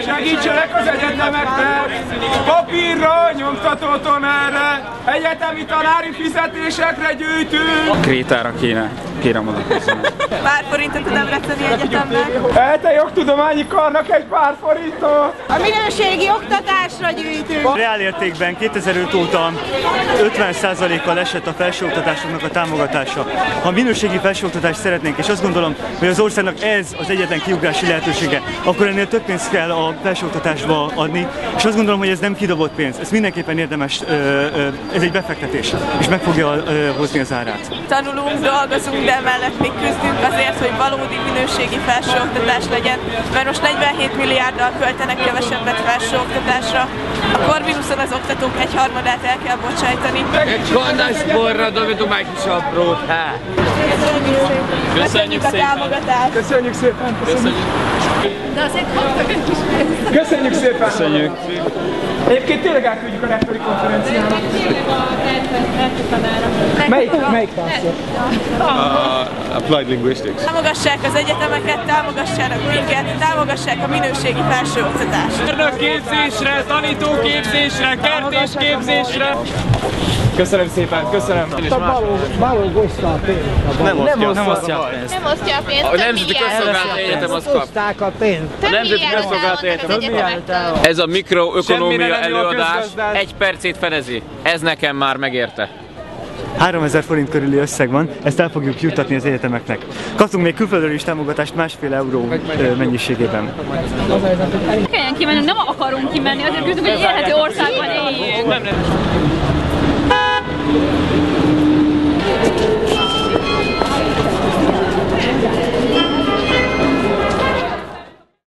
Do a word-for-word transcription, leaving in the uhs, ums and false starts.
Segítsenek az egyetemeknek! Papírra, nyomtatóton erre! Egyetemi tanári fizetésekre gyűjtünk! Krétára kéne, kérem oda köszönöm. Pár forintot a Debreceni Egyetemnek. Elte jogtudományi karnak egy pár forintot! A minőségi oktatásra gyűjtünk! Reálértékben kétezer-öt óta ötven százalékkal esett a felsőoktatásoknak a támogatása. Ha minőségi felsőoktatást szeretnénk, és azt gondolom, hogy az országnak ez az egyetlen kiugrási lehetősége, akkor ennél több pénzt kell a felsőoktatásba adni, és azt gondolom, hogy ez nem kidobott pénz, ez mindenképpen érdemes, ez egy befektetés, és meg fogja hozni az árát. Tanulunk, dolgozunk, de emellett még küzdünk azért, hogy valódi minőségi felsőoktatás legyen, mert most negyvenhét milliárddal költenek kevesebbet felsőoktatásra. A Corvinuson az oktatók egyharmadát el kell bocsájtani. Egy kondászporra dobítunk egy kis aprót, hát! Köszönjük a támogatást! Köszönjük szépen! Köszönjük! De azért kaptak egy kis pénzt! Köszönjük szépen! Köszönjük! Egyébként tényleg elküldjük a rektori konferenciára. Melyik, melyik tárcsa? Uh, applied linguistics. Támogassák az egyetemeket, támogassanak minket, támogassák a minőségi felsőoktatást. Mérnökképzésre, tanítóképzésre, kertésképzésre. Köszönöm szépen, köszönöm. Balog oszta a pénzt. Nem osztja, nem osztja a pénzt. Nem osztja a pénzt, A Nemzeti Közszolgálati Egyetem azt kap. Oszták a pénzt. A Nemzeti Közszolgálati Egyetem. Ez a mikroökonómia előadás egy percét fedezi. Ez nekem már megérte. háromezer forint körüli összeg van, ezt el fogjuk juttatni az egyetemeknek. Kaptunk még külföldről is támogatást másfél euró mennyiségében. Kelljen kimenni, nem akarunk kimenni, azért küzdünk, hogy élhető országban éljünk.